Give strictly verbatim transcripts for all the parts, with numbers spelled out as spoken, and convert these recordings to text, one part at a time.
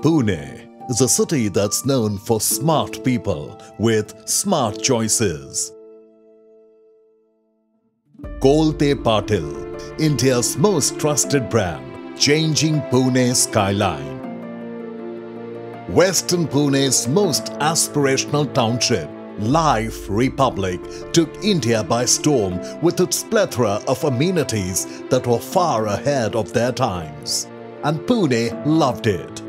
Pune is a city that's known for smart people with smart choices. Kolte Patil, India's most trusted brand, changing Pune's skyline. Western Pune's most aspirational township, Life Republic, took India by storm with its plethora of amenities that were far ahead of their times. And Pune loved it.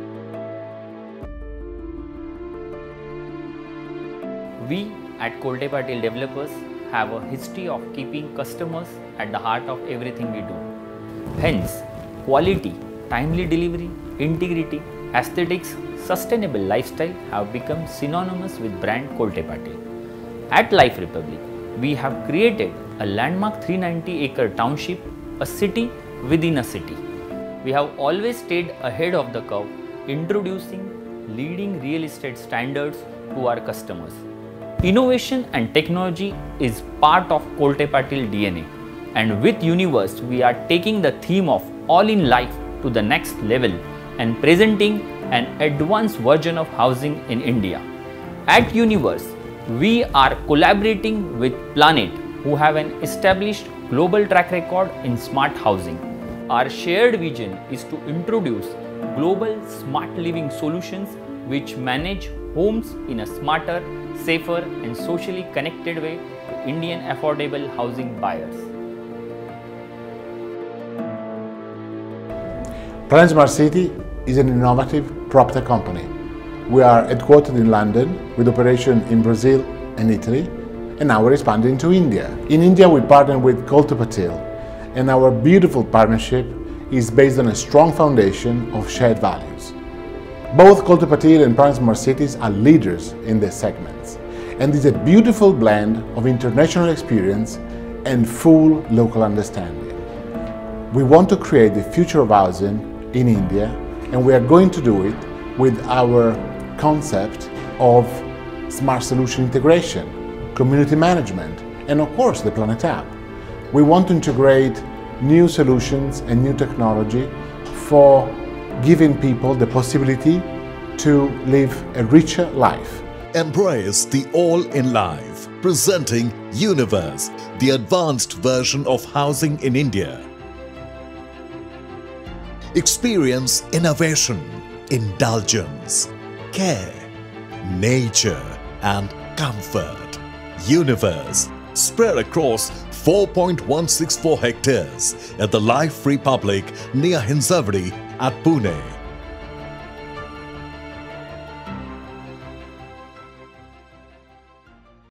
We at Kolte Patil Developers have a history of keeping customers at the heart of everything we do. Hence, quality, timely delivery, integrity, aesthetics, sustainable lifestyle have become synonymous with brand Kolte Patil. At Life Republic, we have created a landmark three hundred ninety acre township, a city within a city. We have always stayed ahead of the curve, introducing leading real estate standards to our customers. Innovation and technology is part of Kolte Patil D N A, and with Universe, we are taking the theme of all in life to the next level and presenting an advanced version of housing in India. At Universe, we are collaborating with Planet, who have an established global track record in smart housing. Our shared vision is to introduce global smart living solutions which manage homes in a smarter, safer and socially connected way to Indian affordable housing buyers. Planet Smart City is an innovative PropTech company. We are headquartered in London with operation in Brazil and Italy, and now we're expanding to India. In India, we partner with Kolte Patil, and our beautiful partnership is based on a strong foundation of shared values. Both Kolte Patil and Planet Smart Cities are leaders in their segments, and it's a beautiful blend of international experience and full local understanding. We want to create the future of housing in India, and we are going to do it with our concept of smart solution integration, community management, and of course the Planet app. We want to integrate new solutions and new technology for giving people the possibility to live a richer life. Embrace the all in life, presenting Universe, the advanced version of housing in India. Experience innovation, indulgence, care, nature and comfort. Universe, spread across four point one six four hectares at the Life Republic near Hinsawadi at Pune.